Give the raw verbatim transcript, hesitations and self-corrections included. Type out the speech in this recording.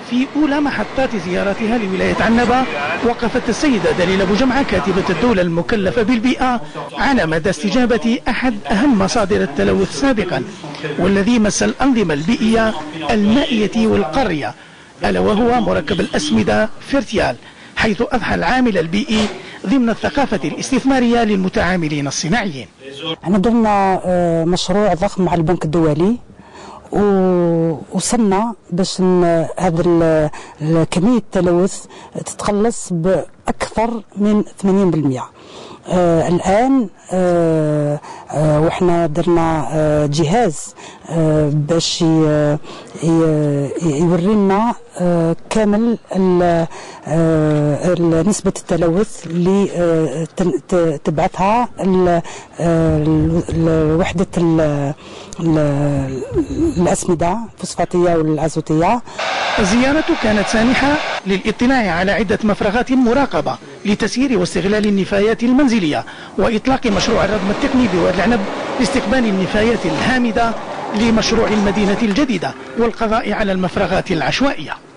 في أولى محطات زيارتها لولاية عنابة وقفت السيدة دليل أبو جمعة كاتبة الدولة المكلفة بالبيئة على مدى استجابة أحد أهم مصادر التلوث سابقا والذي مس الأنظمة البيئية المائية والقارية، ألا وهو مركب الأسمدة فيرتيال، حيث أضحى العامل البيئي ضمن الثقافة الاستثمارية للمتعاملين الصناعيين. احنا درنا مشروع ضخم مع البنك الدولي ووصلنا باش هذا كمية التلوث تتخلص بأكثر من ثمانين بالمئة. آه الآن آه آه وإحنا درنا آه جهاز آه باش يورينا آه كامل آه نسبة التلوث اللي آه تبعثها وحدة الأسمدة الفوسفاتية والأزوتية. الزيارة كانت سانحة للاطلاع على عدة مفرغات مراقبة لتسيير واستغلال النفايات المنزلية وإطلاق مشروع الردم التقني بوادي العنب لاستقبال النفايات الهامدة لمشروع المدينة الجديدة والقضاء على المفرغات العشوائية.